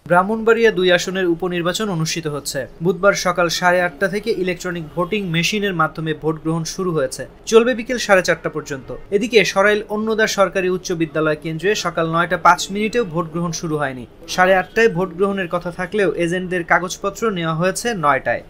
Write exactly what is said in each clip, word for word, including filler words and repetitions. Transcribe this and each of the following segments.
ব্রাহ্মণবাড়িয়া দুই আসনের উপনির্বাচন অনুষ্ঠিত হচ্ছে। বুধবার সকাল সাড়ে আটটা থেকে ইলেকট্রনিক ভোটিং মেশিনের মাধ্যমে ভোট গ্রহণ শুরু হয়েছে, চলবে বিকেল সাড়ে চারটা পর্যন্ত। এদিকে সরাইল অন্নদা সরকারি উচ্চ বিদ্যালয় কেন্দ্রে সকাল নয়টা পাঁচ মিনিটেও ভোট গ্রহণ শুরু হয়নি। সাড়ে আটটায় ভোট গ্রহণের কথা থাকলেও এজেন্টদের কাগজপত্র নেওয়া হয়েছে নয়টায়।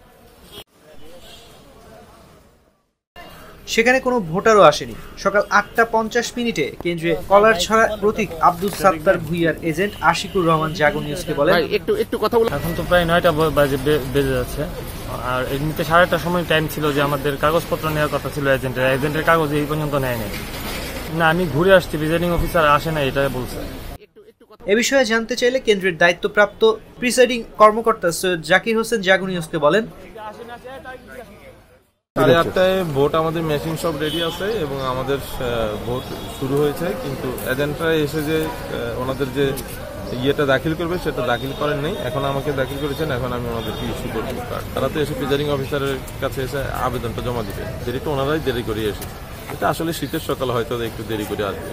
সেখানে কোনো ভোটারও আসেনি। সকাল আটটা পঞ্চাশ মিনিটে কেন্দ্রে কলার ছড়া প্রতীক আব্দুল সাত্তার ভুইয়ার এজেন্ট আশিকুর রহমান জাগো নিউজকে বলেন, একটু একটু কথা বল। এখন তো প্রায় নয়টা বাজে বেজে যাচ্ছে, আর এমনিতে সাড়ে আটটার সময় টাইম ছিল যে আমাদের কাগজপত্র নেওয়ার কথা ছিল এজেন্টের। এজেন্টের কাগজ এই পর্যন্ত নেয়নি। না, আমি ঘুরে আসছি, প্রিজাইডিং অফিসার আসে না, এটা বলছে। এ বিষয়ে জানতে চাইলে কেন্দ্রের দায়িত্বপ্রাপ্ত প্রিসাইডিং কর্মকর্তা সৈয়দ জাকির হোসেন জাগো নিউজকে বলেন, সাড়ে আটটায় ভোট আমাদের মেশিন সব রেডি আছে এবং আমাদের ভোট শুরু হয়েছে, কিন্তু এজেন্টরা এসে যে ওনাদের যে ইয়েটা দাখিল করবে সেটা দাখিল করেন নাই। এখন আমাকে দাখিল করেছেন, এখন আমি ওনাদেরকে ইস্যু করবো কার্ড। তারা তো এসে প্রিজাইডিং অফিসারের কাছে এসে আবেদনটা জমা দিবে। দেরিটা ওনারাই দেরি করে এসে, এটা আসলে শীতের সকাল, হয়তো একটু দেরি করে আসবে।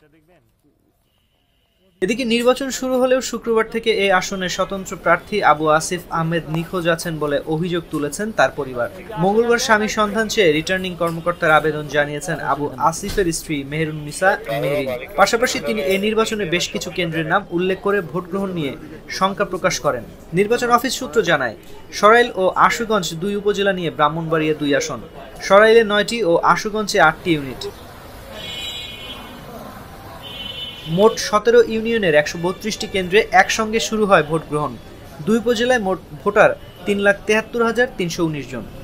এদিকে নির্বাচন শুরু হলেও শুক্রবার থেকে এই আসনের স্বতন্ত্র প্রার্থী আবু আসিফ আহমেদ নিখোঁজ আছেন বলে অভিযোগ তুলেছেন তার পরিবার। মঙ্গলবার স্বামী সন্ধান চেয়ে রিটার্নিং কর্মকর্তার আবেদন জানিয়েছেন আবু আসিফের স্ত্রী মেহেরুন্নিসা মেহরিন। পাশাপাশি তিনি এই নির্বাচনে বেশ কিছু কেন্দ্রের নাম উল্লেখ করে ভোট গ্রহণ নিয়ে শঙ্কা প্রকাশ করেন। নির্বাচন অফিস সূত্র জানায়, সরাইল ও আশুগঞ্জ দুই উপজেলা নিয়ে ব্রাহ্মণবাড়িয়া দুই আসন, সরাইলে নয়টি ও আশুগঞ্জে আটটি ইউনিট। মোট সতেরো ইউনিয়নের একশো বত্রিশটি কেন্দ্রে একসঙ্গে শুরু হয় ভোট গ্রহণ। দুই উপজেলায় মোট ভোটার তিন লাখ তেহাত্তর হাজার তিনশো উনিশ জন।